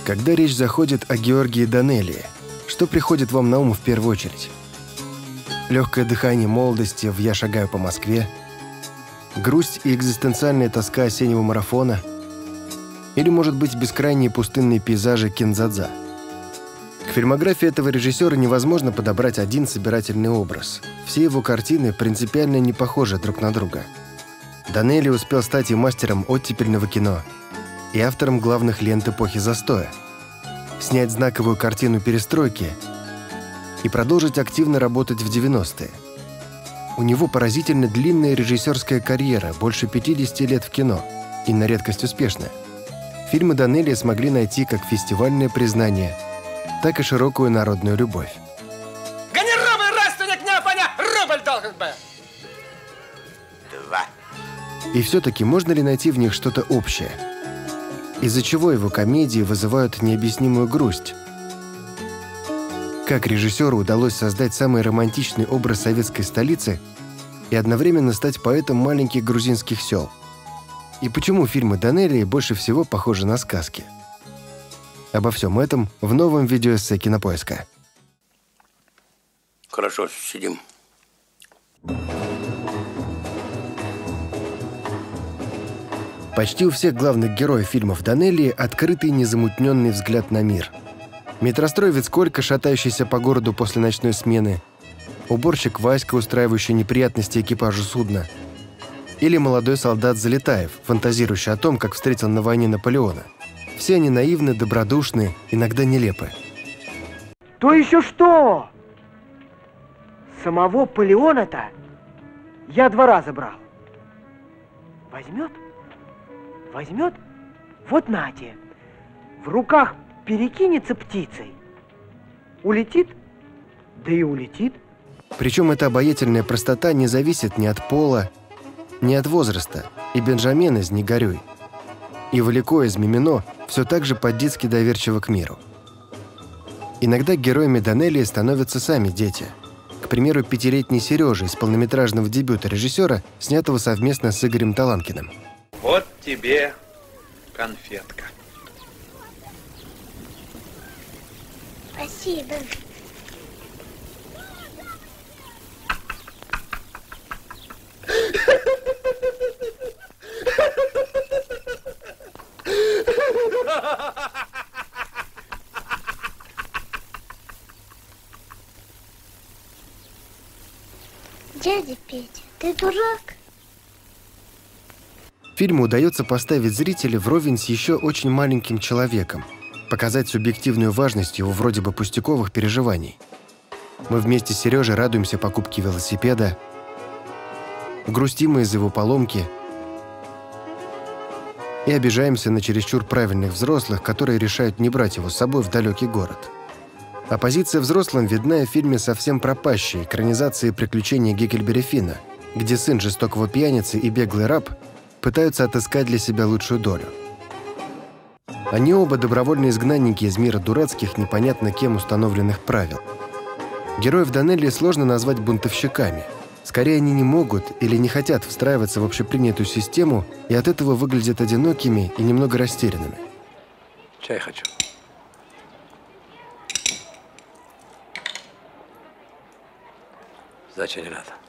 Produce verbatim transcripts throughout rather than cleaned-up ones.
Когда речь заходит о Георгии Данелии, что приходит вам на ум в первую очередь? Легкое дыхание молодости в «Я шагаю по Москве», грусть и экзистенциальная тоска осеннего марафона, или, может быть, бескрайние пустынные пейзажи Кинзадза. К фильмографии этого режиссера невозможно подобрать один собирательный образ. Все его картины принципиально не похожи друг на друга. Данелли успел стать и мастером оттепельного кино, и автором главных лент эпохи застоя, снять знаковую картину «Перестройки» и продолжить активно работать в девяностые. У него поразительно длинная режиссерская карьера, больше пятидесяти лет в кино, и на редкость успешная. Фильмы Данелли смогли найти как фестивальное признание, так и широкую народную любовь. Гони рубль, родственник, не поня, рубль должен быть! Два. И все-таки можно ли найти в них что-то общее? Из-за чего его комедии вызывают необъяснимую грусть? Как режиссеру удалось создать самый романтичный образ советской столицы и одновременно стать поэтом маленьких грузинских сел? И почему фильмы Данелии больше всего похожи на сказки? Обо всем этом в новом видеоэссе Кинопоиска. Хорошо, сидим. Почти у всех главных героев фильмов Данелии открытый незамутненный взгляд на мир. Метрострой Вицколька, шатающийся по городу после ночной смены, уборщик Васька, устраивающий неприятности экипажу судна, или молодой солдат Залетаев, фантазирующий о том, как встретил на войне Наполеона. Все они наивны, добродушны, иногда нелепы. То еще что? Самого Наполеона-то я два раза брал. Возьмет? Возьмет? Вот нате. В руках перекинется птицей. Улетит? Да и улетит. Причем эта обаятельная простота не зависит ни от пола, ни от возраста. И Бенджамен из «Не горюй», и Валико из «Мимино» все так же по-детски доверчиво к миру. Иногда героями Данелии становятся сами дети. К примеру, пятилетний Сережа из полнометражного дебюта режиссера, снятого совместно с Игорем Таланкиным. Вот тебе конфетка. Спасибо. Дядя Петя, ты дурак? Фильму удается поставить зрителя вровень с еще очень маленьким человеком, показать субъективную важность его вроде бы пустяковых переживаний. Мы вместе с Сережей радуемся покупке велосипеда, грустим из-за его поломки и обижаемся на чересчур правильных взрослых, которые решают не брать его с собой в далекий город. Оппозиция взрослым видна в фильме «Совсем пропащий» экранизации «Приключения Гекльберри Финна», где сын жестокого пьяницы и беглый раб пытаются отыскать для себя лучшую долю. Они оба добровольные изгнанники из мира дурацких, непонятно кем установленных правил. Героев Данелии сложно назвать бунтовщиками. Скорее, они не могут или не хотят встраиваться в общепринятую систему и от этого выглядят одинокими и немного растерянными. Чай хочу. Сдачи не надо.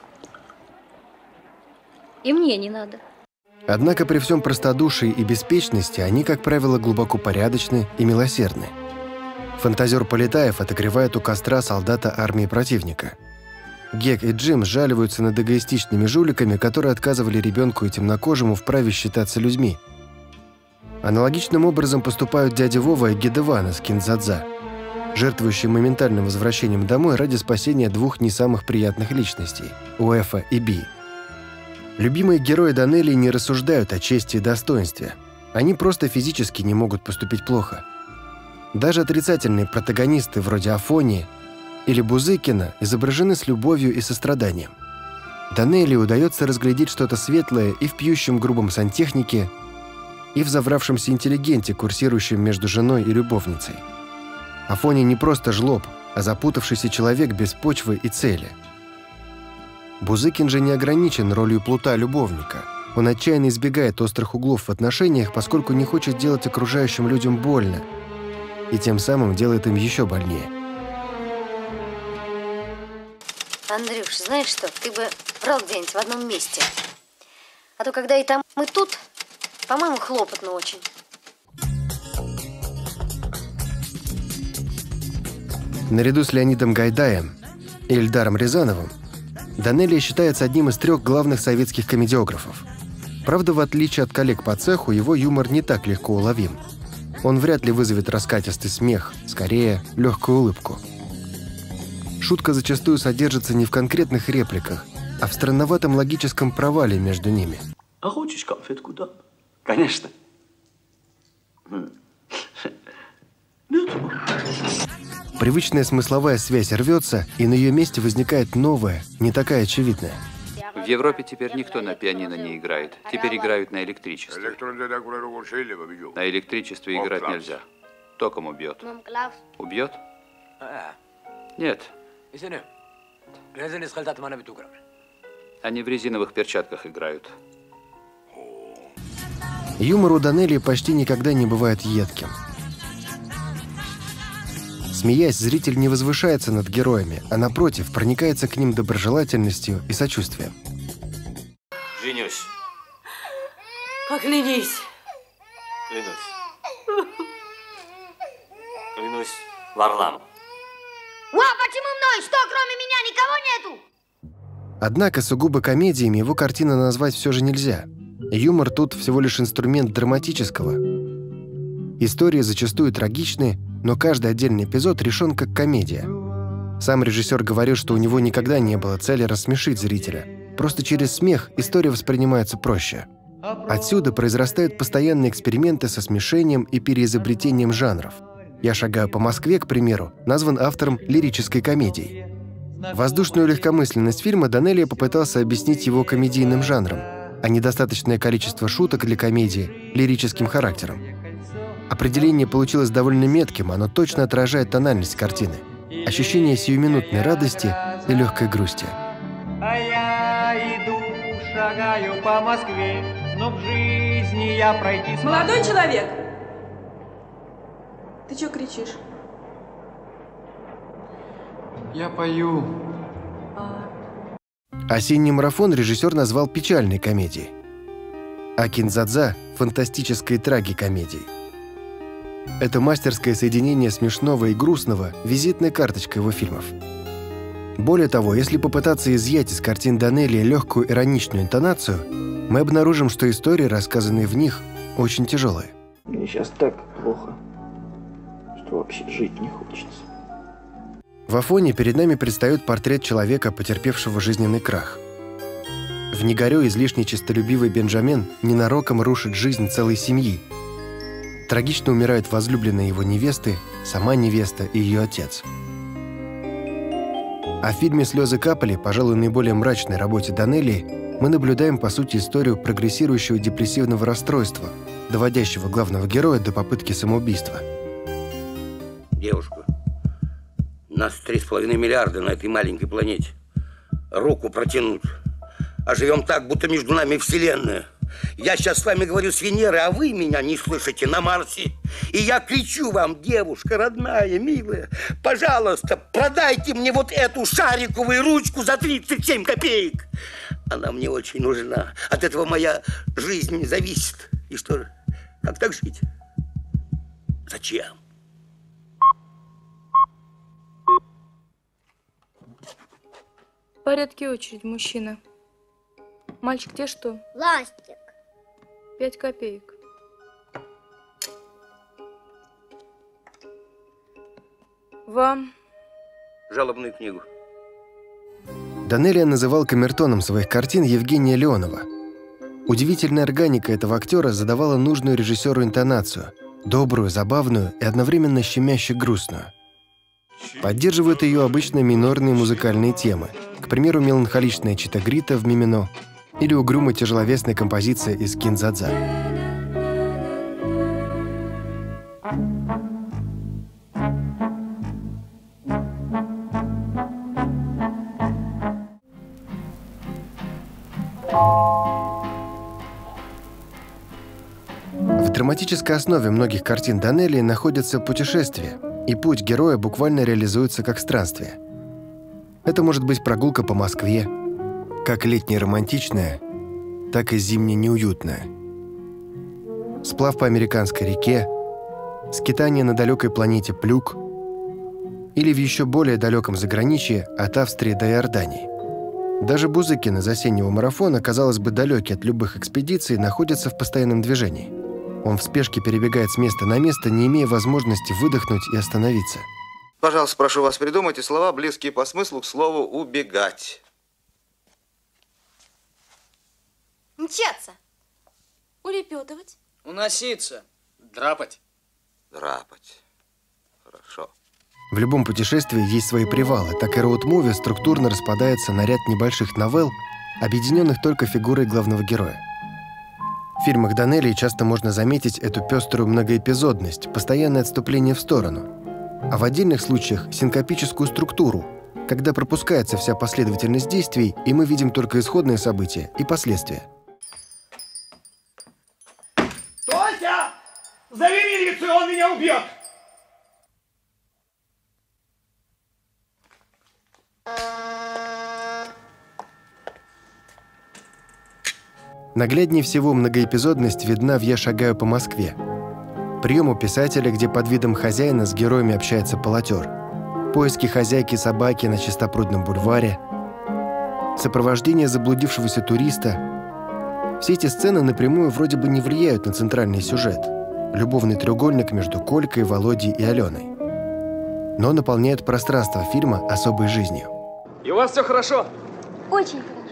И мне не надо. Однако при всем простодушии и беспечности они, как правило, глубоко порядочны и милосердны. Фантазер Полетаев отогревает у костра солдата армии противника. Гек и Джим сжаливаются над эгоистичными жуликами, которые отказывали ребенку и темнокожему в праве считаться людьми. Аналогичным образом поступают дядя Вова и Гедеван из Кинзадза, жертвующие моментальным возвращением домой ради спасения двух не самых приятных личностей – Уэфа и Би. Любимые герои Данелии не рассуждают о чести и достоинстве. Они просто физически не могут поступить плохо. Даже отрицательные протагонисты вроде Афонии или Бузыкина изображены с любовью и состраданием. Данелии удается разглядеть что-то светлое и в пьющем грубом сантехнике, и в завравшемся интеллигенте, курсирующем между женой и любовницей. Афония не просто жлоб, а запутавшийся человек без почвы и цели. Бузыкин же не ограничен ролью плута-любовника. Он отчаянно избегает острых углов в отношениях, поскольку не хочет делать окружающим людям больно и тем самым делает им еще больнее. Андрюш, знаешь что, ты бы брал где-нибудь в одном месте. А то когда и там, и тут, по-моему, хлопотно очень. Наряду с Леонидом Гайдаем и Эльдаром Рязановым Данелия считается одним из трех главных советских комедиографов. Правда, в отличие от коллег по цеху, его юмор не так легко уловим. Он вряд ли вызовет раскатистый смех, скорее, легкую улыбку. Шутка зачастую содержится не в конкретных репликах, а в странноватом логическом провале между ними. А хочешь конфетку, да? Конечно. Привычная смысловая связь рвется, и на ее месте возникает новая, не такая очевидная. В Европе теперь никто на пианино не играет. Теперь играют на электричестве. На электричестве играть нельзя. Током убьет. Убьет? Нет. Они в резиновых перчатках играют. Юмор у Данелии почти никогда не бывает едким. Смеясь, зритель не возвышается над героями, а напротив, проникается к ним доброжелательностью и сочувствием. Женюсь. Поклянись. Клянусь. Клянусь Варламом. Ва, почему мной? Что, кроме меня никого нету? Однако сугубо комедиями его картины назвать все же нельзя. Юмор тут всего лишь инструмент драматического. Истории зачастую трагичны, но каждый отдельный эпизод решен как комедия. Сам режиссер говорил, что у него никогда не было цели рассмешить зрителя. Просто через смех история воспринимается проще. Отсюда произрастают постоянные эксперименты со смешением и переизобретением жанров. «Я шагаю по Москве», к примеру, назван автором лирической комедии. Воздушную легкомысленность фильма Данелия попытался объяснить его комедийным жанром, а недостаточное количество шуток для комедии – лирическим характером. Определение получилось довольно метким, оно точно отражает тональность картины. Ощущение сиюминутной радости и легкой грусти. А я иду, шагаю по Москве, но в жизни я пройти смогу. Молодой человек! Ты чё кричишь? Я пою. «Осенний марафон» режиссер назвал печальной комедией, а «Киндзадза» – фантастической трагикомедией. Это мастерское соединение смешного и грустного – визитная карточка его фильмов. Более того, если попытаться изъять из картин Данелии легкую ироничную интонацию, мы обнаружим, что истории, рассказанные в них, очень тяжелые. Мне сейчас так плохо, что вообще жить не хочется. В Афоне перед нами предстает портрет человека, потерпевшего жизненный крах. В «Негорё» излишне честолюбивый Бенджамин ненароком рушит жизнь целой семьи. Трагично умирают возлюбленные его невесты, сама невеста и ее отец. А в фильме «Слезы капали», пожалуй, наиболее мрачной работе Данелии, мы наблюдаем, по сути, историю прогрессирующего депрессивного расстройства, доводящего главного героя до попытки самоубийства. Девушка, нас три с половиной миллиарда на этой маленькой планете. Руку протянуть. А живем так, будто между нами вселенная. Я сейчас с вами говорю с Венеры, а вы меня не слышите на Марсе. И я кричу вам, девушка родная, милая, пожалуйста, продайте мне вот эту шариковую ручку за тридцать семь копеек. Она мне очень нужна. От этого моя жизнь зависит. И что же, как так жить? Зачем? В порядке очередь, мужчина. Мальчик, тебе что? Ластик. Пять копеек. Вам? Жалобную книгу. Данелия называл камертоном своих картин Евгения Леонова. Удивительная органика этого актера задавала нужную режиссеру интонацию, добрую, забавную и одновременно щемяще грустную. Поддерживают ее обычно минорные музыкальные темы, к примеру, меланхоличная читагрита в «Мимино» или угрюмо-тяжеловесная композиция из «Киндзадза». В тематической основе многих картин Данелли находятся путешествия, и путь героя буквально реализуется как странствие. Это может быть прогулка по Москве, как летняя романтичная, так и зимняя неуютная. Сплав по американской реке, скитание на далекой планете Плюк или в еще более далеком заграничье от Австрии до Иордании. Даже Бузыкин из осеннего марафона, казалось бы, далекий от любых экспедиций, находится в постоянном движении. Он в спешке перебегает с места на место, не имея возможности выдохнуть и остановиться. Пожалуйста, прошу вас, придумайте слова, близкие по смыслу к слову «убегать». Мчаться. Улепетывать. Уноситься. Драпать. Драпать. Хорошо. В любом путешествии есть свои привалы, так и роуд-муви структурно распадается на ряд небольших новелл, объединенных только фигурой главного героя. В фильмах Данелли часто можно заметить эту пеструю многоэпизодность, постоянное отступление в сторону, а в отдельных случаях синкопическую структуру, когда пропускается вся последовательность действий, и мы видим только исходные события и последствия. Тося! Зови милицию, он меня убьет! Нагляднее всего многоэпизодность видна в «Я шагаю по Москве». Прием у писателя, где под видом хозяина с героями общается полотер. Поиски хозяйки собаки на Чистопрудном бульваре. Сопровождение заблудившегося туриста. Все эти сцены напрямую вроде бы не влияют на центральный сюжет. Любовный треугольник между Колькой, Володей и Аленой. Но наполняют пространство фильма особой жизнью. И у вас все хорошо? Очень хорошо.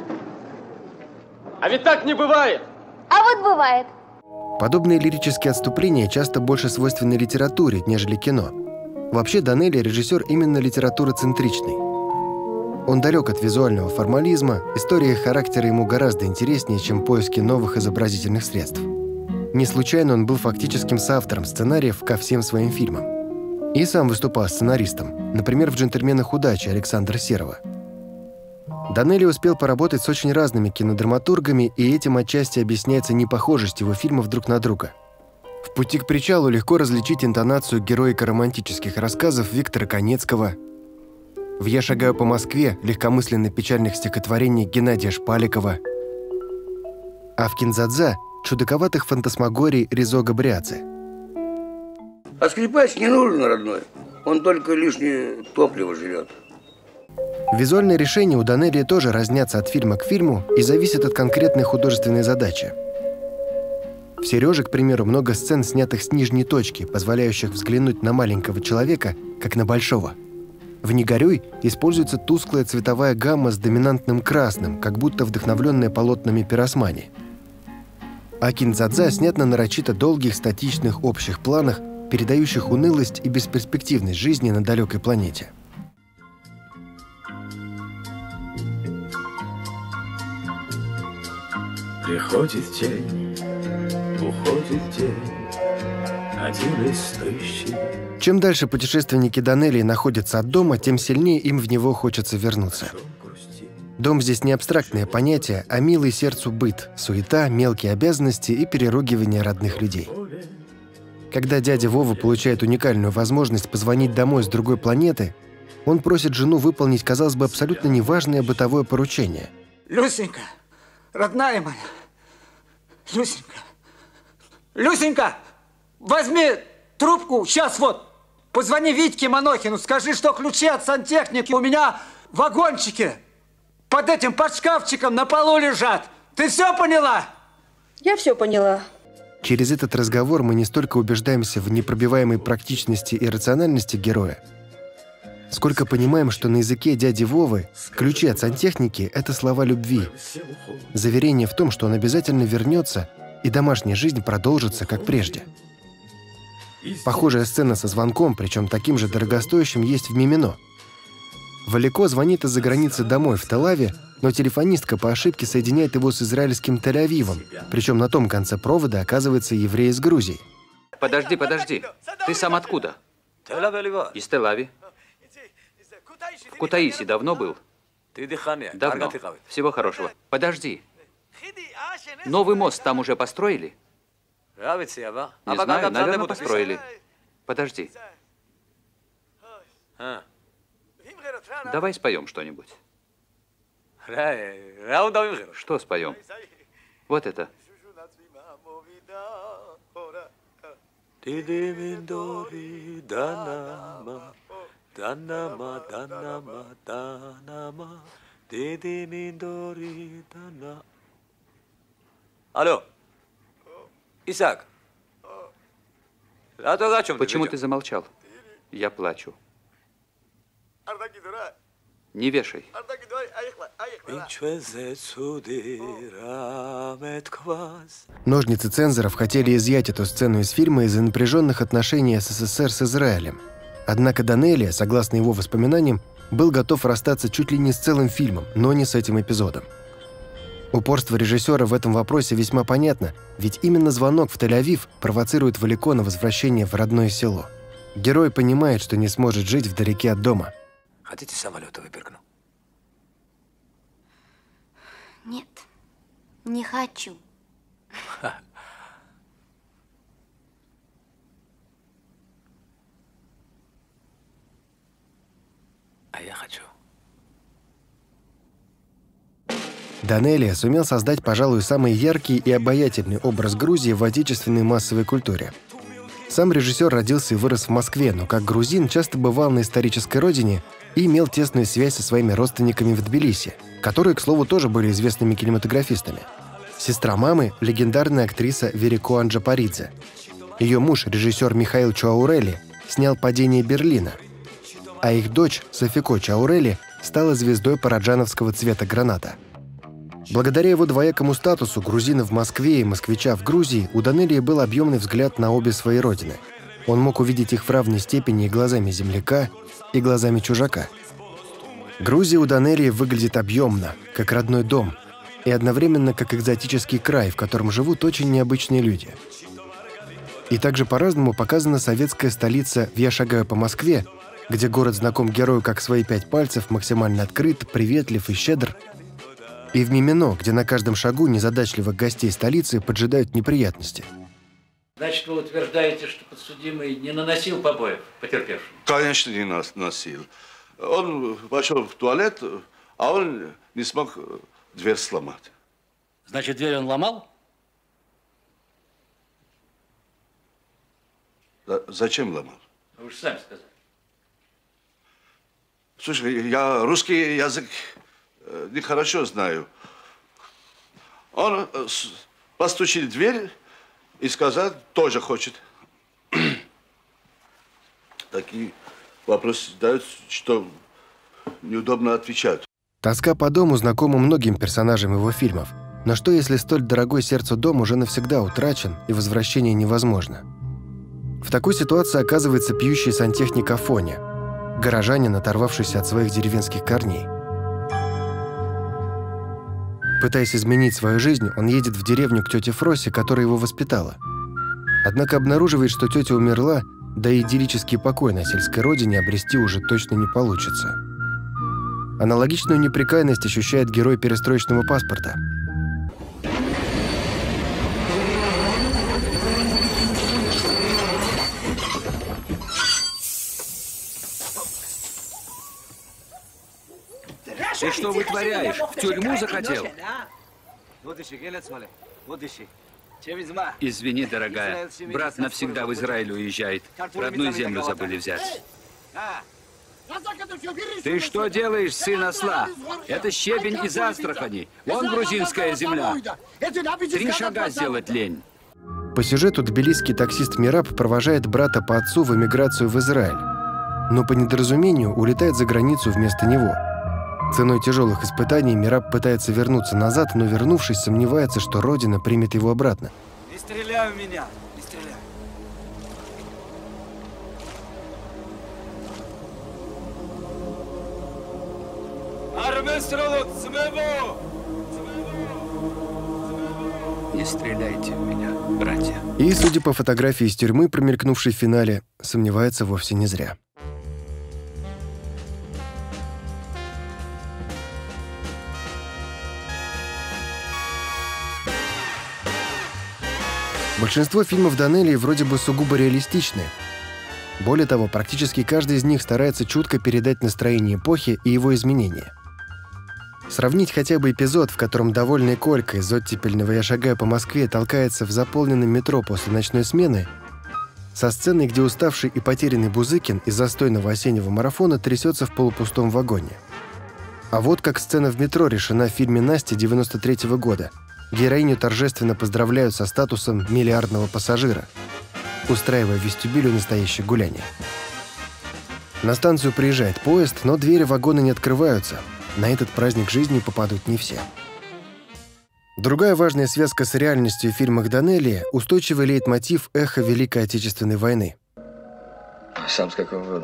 А ведь так не бывает! А вот бывает. Подобные лирические отступления часто больше свойственны литературе, нежели кино. Вообще, Данелли – режиссер именно литературоцентричный. Он далек от визуального формализма, история характера ему гораздо интереснее, чем поиски новых изобразительных средств. Не случайно он был фактическим соавтором сценариев ко всем своим фильмам. И сам выступал сценаристом, например, в «Джентльменах удачи» Александра Серова. Данелли успел поработать с очень разными кинодраматургами, и этим отчасти объясняется непохожесть его фильмов друг на друга. В «Пути к причалу» легко различить интонацию героико-романтических рассказов Виктора Конецкого. В «Я шагаю по Москве» легкомысленно-печальных стихотворений Геннадия Шпаликова. А в «Кинзадза» чудаковатых фантасмагорий Ризо Габриадзе. А скрипач не нужен, родной. Он только лишнее топливо жрет. Визуальные решения у Данелли тоже разнятся от фильма к фильму и зависят от конкретной художественной задачи. В «Сереже», к примеру, много сцен, снятых с нижней точки, позволяющих взглянуть на маленького человека, как на большого. В «Не горюй» используется тусклая цветовая гамма с доминантным красным, как будто вдохновленная полотнами Пиросмани. А «Кинзадза» снят на нарочито долгих статичных общих планах, передающих унылость и бесперспективность жизни на далекой планете. Приходит день, уходит день, один из тысячи. Чем дальше путешественники Данелли находятся от дома, тем сильнее им в него хочется вернуться. Дом здесь не абстрактное понятие, а милый сердцу быт, суета, мелкие обязанности и переругивание родных людей. Когда дядя Вова получает уникальную возможность позвонить домой с другой планеты, он просит жену выполнить, казалось бы, абсолютно неважное бытовое поручение. Люсенька, родная моя, Люсенька, Люсенька, возьми трубку, сейчас вот, позвони Витьке Манохину, скажи, что ключи от сантехники у меня в вагончике, под этим, под шкафчиком на полу лежат. Ты все поняла? Я все поняла. Через этот разговор мы не столько убеждаемся в непробиваемой практичности и рациональности героя, сколько понимаем, что на языке дяди Вовы ключи от сантехники – это слова любви, заверение в том, что он обязательно вернется, и домашняя жизнь продолжится, как прежде. Похожая сцена со звонком, причем таким же дорогостоящим, есть в «Мимино». Валико звонит из-за границы домой в Тель-Авиве, но телефонистка по ошибке соединяет его с израильским Тель-Авивом, причем на том конце провода оказывается еврей из Грузии. Подожди, подожди. Ты сам откуда? Из Тель-Ави. В Кутаиси давно был? Давно. Всего хорошего. Подожди. Новый мост там уже построили? Не знаю, наверное, построили. Подожди. Давай споем что-нибудь. Что споем? Вот это. Алло, Исаак. А то о чем Почему ты? ты замолчал? Я плачу. Не вешай. Ножницы цензоров хотели изъять эту сцену из фильма из-за напряженных отношений СССР с Израилем. Однако Данелия, согласно его воспоминаниям, был готов расстаться чуть ли не с целым фильмом, но не с этим эпизодом. Упорство режиссера в этом вопросе весьма понятно, ведь именно звонок в Тель-Авив провоцирует Валико на возвращение в родное село. Герой понимает, что не сможет жить вдалеке от дома. Хотите самолета выпрыгну? Нет, не хочу. А я хочу. Данелия сумел создать, пожалуй, самый яркий и обаятельный образ Грузии в отечественной массовой культуре. Сам режиссер родился и вырос в Москве, но как грузин часто бывал на исторической родине и имел тесную связь со своими родственниками в Тбилиси, которые, к слову, тоже были известными кинематографистами. Сестра мамы – легендарная актриса Верико Анджапаридзе. Ее муж, режиссер Михаил Чаурели, снял «Падение Берлина», а их дочь Софико Чаурели стала звездой параджановского цвета граната. Благодаря его двоякому статусу грузина в Москве и москвича в Грузии у Данелии был объемный взгляд на обе свои родины. Он мог увидеть их в равной степени и глазами земляка, и глазами чужака. Грузия у Данелии выглядит объемно, как родной дом, и одновременно как экзотический край, в котором живут очень необычные люди. И также по-разному показана советская столица «Я шагаю по Москве», где город знаком герою как свои пять пальцев, максимально открыт, приветлив и щедр, и в Мимино, где на каждом шагу незадачливых гостей столицы поджидают неприятности. Значит, вы утверждаете, что подсудимый не наносил побоев потерпевшим? Конечно, не наносил. Он пошел в туалет, а он не смог дверь сломать. Значит, дверь он ломал? Да, зачем ломал? Вы же сами сказали. Слушай, я русский язык нехорошо знаю. Он постучил в дверь и сказал, тоже хочет. Такие вопросы задают, что неудобно отвечать. Тоска по дому знакома многим персонажам его фильмов. Но что, если столь дорогой сердцу дом уже навсегда утрачен и возвращение невозможно? В такой ситуации оказывается пьющий сантехник Афоня, горожанин, оторвавшийся от своих деревенских корней. Пытаясь изменить свою жизнь, он едет в деревню к тете Фросе, которая его воспитала. Однако обнаруживает, что тетя умерла, да и идиллический покой на сельской родине обрести уже точно не получится. Аналогичную непрекаянность ощущает герой перестроечного паспорта. Ты что вытворяешь? В тюрьму захотел? Извини, дорогая. Брат навсегда в Израиль уезжает. Родную землю забыли взять. Ты что делаешь, сын осла? Это щебень из Астрахани. Вон грузинская земля. Три шага сделать лень. По сюжету тбилисский таксист Мираб провожает брата по отцу в эмиграцию в Израиль, но по недоразумению улетает за границу вместо него. Ценой тяжелых испытаний Мираб пытается вернуться назад, но, вернувшись, сомневается, что родина примет его обратно. Не стреляй в меня! Не стреляй! Не стреляйте в меня, братья. И, судя по фотографии из тюрьмы, промелькнувшей в финале, сомневается вовсе не зря. Большинство фильмов Данелии вроде бы сугубо реалистичны. Более того, практически каждый из них старается чутко передать настроение эпохи и его изменения. Сравнить хотя бы эпизод, в котором довольный Колька из оттепельного «Я шагаю по Москве» толкается в заполненном метро после ночной смены, со сценой, где уставший и потерянный Бузыкин из застойного осеннего марафона трясется в полупустом вагоне. А вот как сцена в метро решена в фильме «Настя» девяносто третьего года. Героиню торжественно поздравляют со статусом миллиардного пассажира, устраивая в вестибюле настоящее гуляние. На станцию приезжает поезд, но двери вагона не открываются. На этот праздник жизни попадут не все. Другая важная связка с реальностью в фильмах Данелии – устойчивый лейтмотив эхо Великой Отечественной войны. Сам с какого года?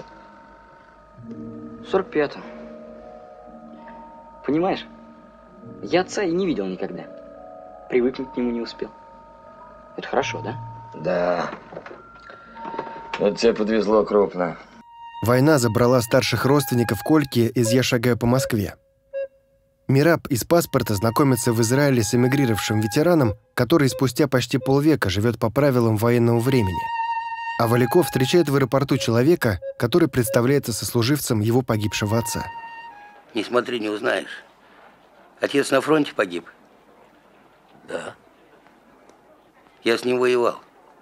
В сорок пятом. Понимаешь, я отца и не видел никогда. Привыкнуть к нему не успел. Это хорошо, да? Да. Вот тебе подвезло крупно. Война забрала старших родственников Кольки из «Я шагаю по Москве». Мираб из «Паспорта» знакомится в Израиле с эмигрировавшим ветераном, который спустя почти полвека живет по правилам военного времени. А Валяков встречает в аэропорту человека, который представляется сослуживцем его погибшего отца. Не смотри, не узнаешь. Отец на фронте погиб? Да. Я с ним воевал.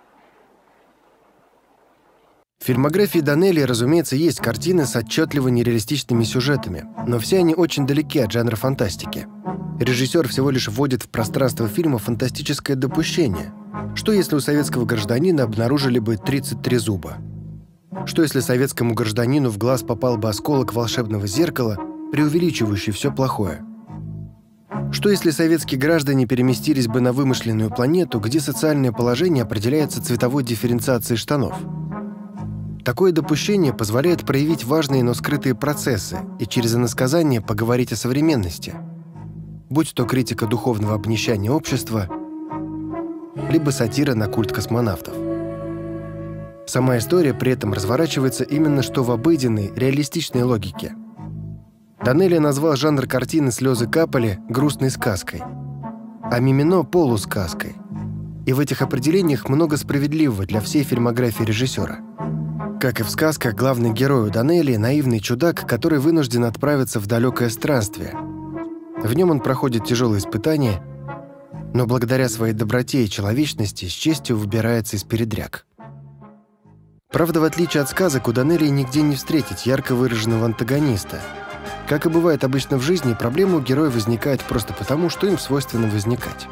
В фильмографии Данелии, разумеется, есть картины с отчетливо нереалистичными сюжетами, но все они очень далеки от жанра фантастики. Режиссер всего лишь вводит в пространство фильма фантастическое допущение. Что если у советского гражданина обнаружили бы тридцать три зуба? Что если советскому гражданину в глаз попал бы осколок волшебного зеркала, преувеличивающий все плохое? Что если советские граждане переместились бы на вымышленную планету, где социальное положение определяется цветовой дифференциацией штанов? Такое допущение позволяет проявить важные, но скрытые процессы и через иносказание поговорить о современности, будь то критика духовного обнищания общества, либо сатира на культ космонавтов. Сама история при этом разворачивается именно что в обыденной, реалистичной логике. Данелия назвал жанр картины «Слезы капали» грустной сказкой, а «Мимино» — полусказкой. И в этих определениях много справедливого для всей фильмографии режиссера. Как и в сказках, главный герой у Данелии – наивный чудак, который вынужден отправиться в далекое странствие. В нем он проходит тяжелые испытания, но благодаря своей доброте и человечности с честью выбирается из передряг. Правда, в отличие от сказок, у Данелии нигде не встретить ярко выраженного антагониста. Как и бывает обычно в жизни, проблемы у героя возникают просто потому, что им свойственно возникать.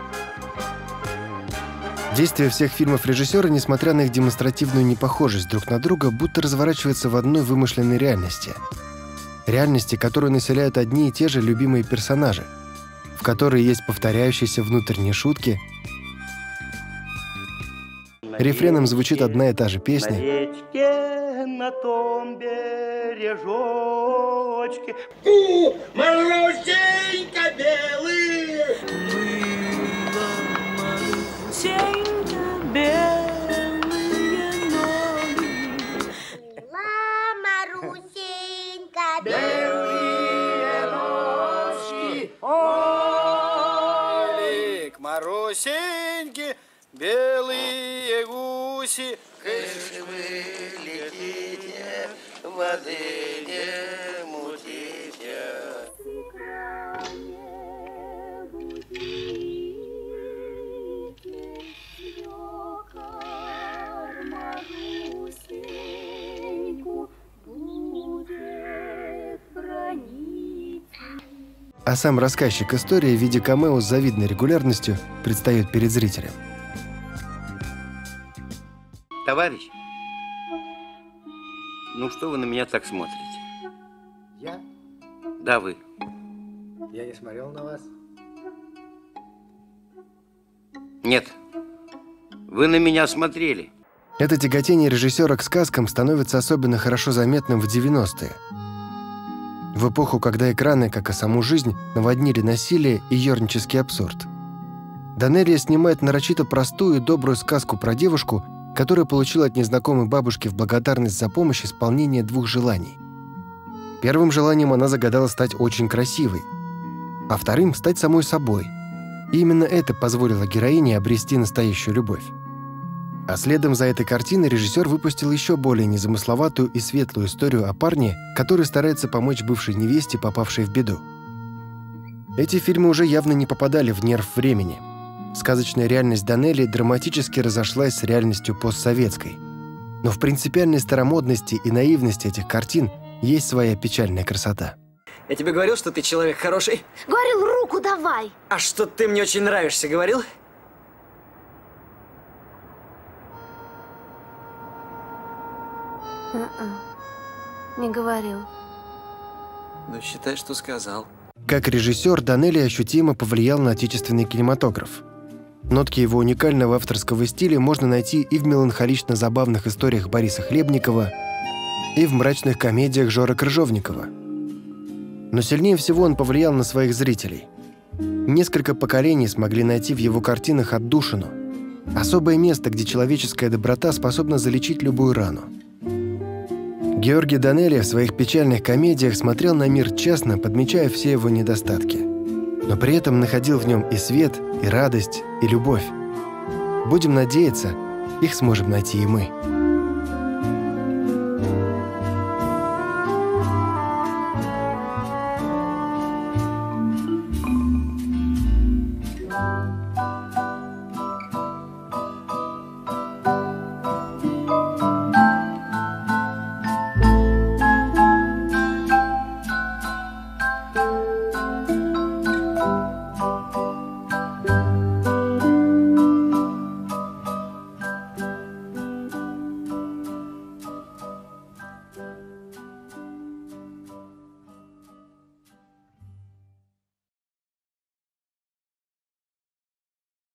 Действие всех фильмов режиссера, несмотря на их демонстративную непохожесть друг на друга, будто разворачивается в одной вымышленной реальности. Реальности, которую населяют одни и те же любимые персонажи, в которой есть повторяющиеся внутренние шутки. Рефреном звучит одна и та же песня. На речке, на том бережочке. У, Марусенька белый! Марусенька белые ноги. Мила Марусенька белые ножки. Ой, к Марусеньке белые гуси. Кыш вы летите, воды не мутите. А сам рассказчик истории в виде камео с завидной регулярностью предстает перед зрителем. Товарищ, ну что вы на меня так смотрите? Я? Да, вы. Я не смотрел на вас. Нет, вы на меня смотрели. Это тяготение режиссера к сказкам становится особенно хорошо заметным в девяностые. В эпоху, когда экраны, как и саму жизнь, наводнили насилие и ёрнический абсурд. Данелия снимает нарочито простую и добрую сказку про девушку, которая получила от незнакомой бабушки в благодарность за помощь исполнение двух желаний. Первым желанием она загадала стать очень красивой, а вторым – стать самой собой. И именно это позволило героине обрести настоящую любовь. А следом за этой картиной режиссер выпустил еще более незамысловатую и светлую историю о парне, который старается помочь бывшей невесте, попавшей в беду. Эти фильмы уже явно не попадали в нерв времени. Сказочная реальность Данелли драматически разошлась с реальностью постсоветской. Но в принципиальной старомодности и наивности этих картин есть своя печальная красота. Я тебе говорил, что ты человек хороший? Говорил, руку давай. А что ты мне очень нравишься, говорил? А-а. Не говорил. Ну, считай, что сказал. Как режиссер, Данелли ощутимо повлиял на отечественный кинематограф. Нотки его уникального авторского стиля можно найти и в меланхолично-забавных историях Бориса Хлебникова, и в мрачных комедиях Жоры Крыжовникова. Но сильнее всего он повлиял на своих зрителей. Несколько поколений смогли найти в его картинах отдушину, особое место, где человеческая доброта способна залечить любую рану. Георгий Данелли в своих печальных комедиях смотрел на мир честно, подмечая все его недостатки, но при этом находил в нем и свет, и радость, и любовь. Будем надеяться, их сможем найти и мы.